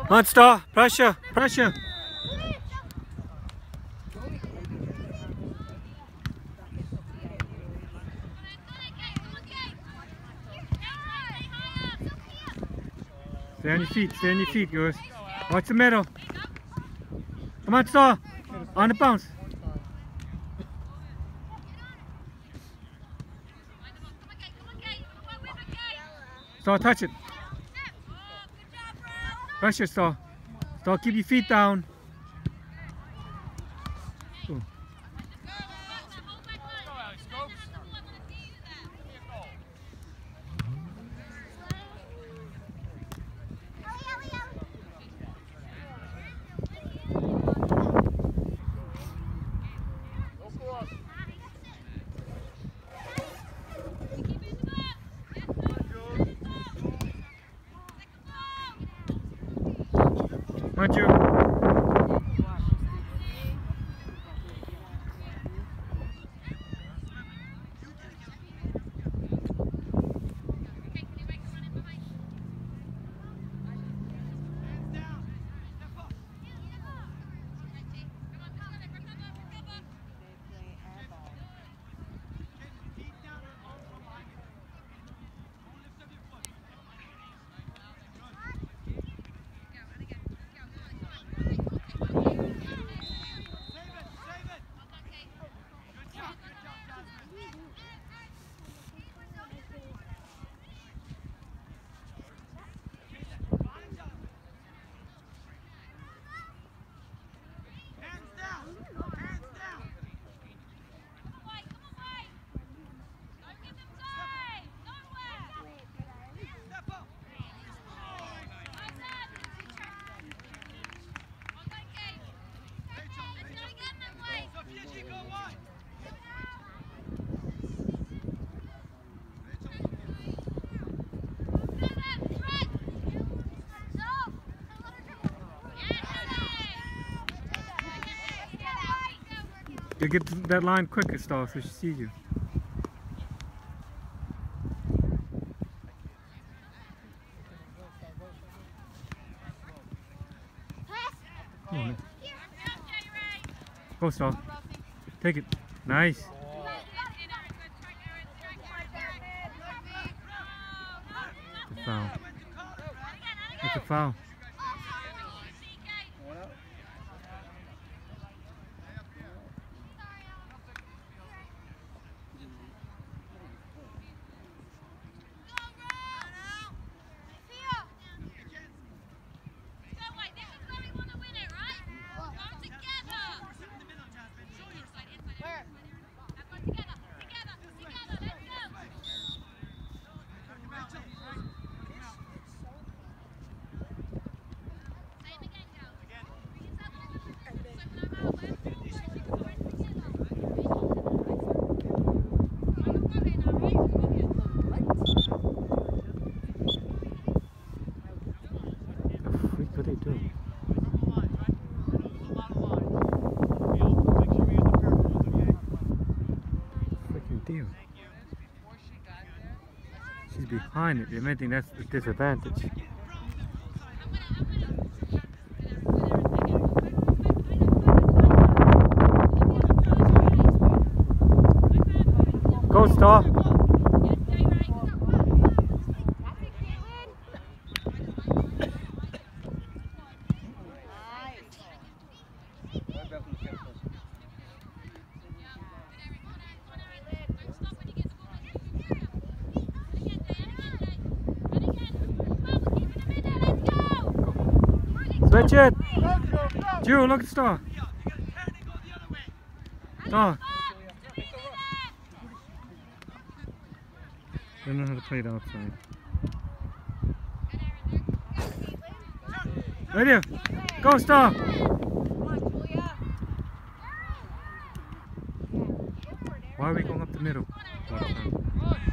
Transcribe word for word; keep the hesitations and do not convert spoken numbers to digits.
On, Star. Pressure. Pressure. Stay on your feet. Stay on your feet, girls. Watch the middle. Come on, Star. On the bounce. Star, touch it. Pressure, Star. Star, keep your feet down. Ooh. Aren't you? You get to that line quicker, Star, so she sees you. Oh, go, Star. Take it. Nice. It's a foul. It's a foul. What are they doing? Freaking deal. She's behind it. If anything, that's a disadvantage. Go, Star. Switch it! Drew, look at Star. Star. They don't know how to play it outside. Right here. Go, Star. Why are we going up the middle?